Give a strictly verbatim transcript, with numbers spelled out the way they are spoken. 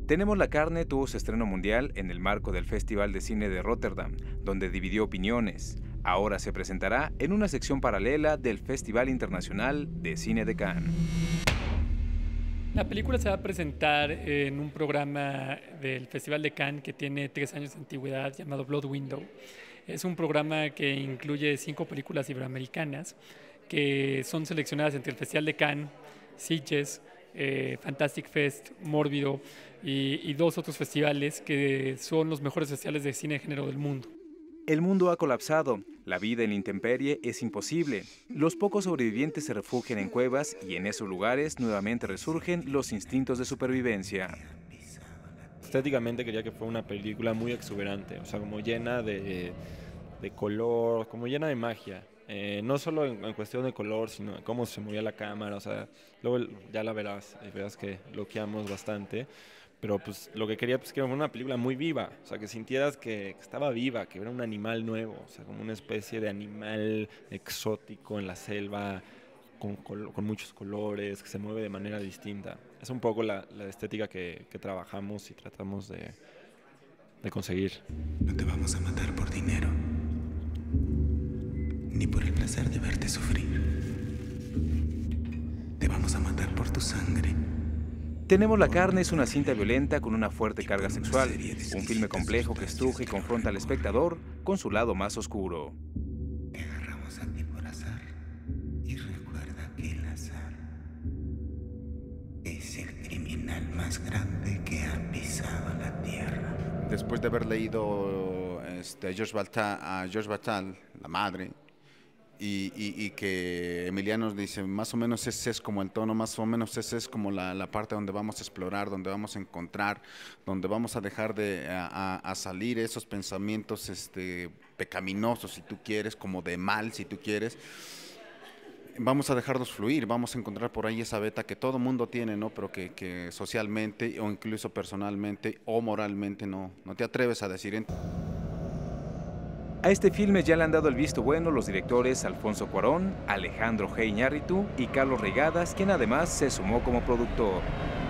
Tenemos la carne tuvo su estreno mundial en el marco del Festival de Cine de Rotterdam, donde dividió opiniones. Ahora se presentará en una sección paralela del Festival Internacional de Cine de Cannes. La película se va a presentar en un programa del Festival de Cannes que tiene tres años de antigüedad llamado Blood Window. Es un programa que incluye cinco películas iberoamericanas que son seleccionadas entre el Festival de Cannes, Sitges, eh, Fantastic Fest, Mórbido y, y dos otros festivales que son los mejores festivales de cine de género del mundo. El mundo ha colapsado, la vida en la intemperie es imposible. Los pocos sobrevivientes se refugian en cuevas y en esos lugares nuevamente resurgen los instintos de supervivencia. Estéticamente quería que fuera una película muy exuberante, o sea, como llena de, de color, como llena de magia. Eh, no solo en, en cuestión de color, sino de cómo se movía la cámara, o sea, luego ya la verás, y verás que bloqueamos bastante. Pero pues lo que quería pues que era una película muy viva, o sea, que sintieras que, que estaba viva, que era un animal nuevo, o sea, como una especie de animal exótico en la selva, con, con, con muchos colores, que se mueve de manera distinta. Es un poco la, la estética que, que trabajamos y tratamos de, de conseguir. No te vamos a matar por dinero, ni por el placer de verte sufrir. Te vamos a matar por tu sangre. Tenemos la carne es una cinta violenta con una fuerte carga sexual, un filme complejo que estruja y confronta al espectador con su lado más oscuro. Te agarramos a ti por azar, y recuerda que el azar es el criminal más grande que ha pisado la tierra. Después de haber leído este, a George Bataille, a George Bataille, la madre, Y, y, y que Emiliano nos dice, más o menos ese es como el tono, más o menos ese es como la, la parte donde vamos a explorar, donde vamos a encontrar, donde vamos a dejar de a, a salir esos pensamientos este, pecaminosos, si tú quieres, como de mal, si tú quieres. Vamos a dejarlos fluir, vamos a encontrar por ahí esa beta que todo mundo tiene, ¿no? Pero que, que socialmente o incluso personalmente o moralmente no, no te atreves a decir. A este filme ya le han dado el visto bueno los directores Alfonso Cuarón, Alejandro G. Iñárritu y Carlos Reigadas, quien además se sumó como productor.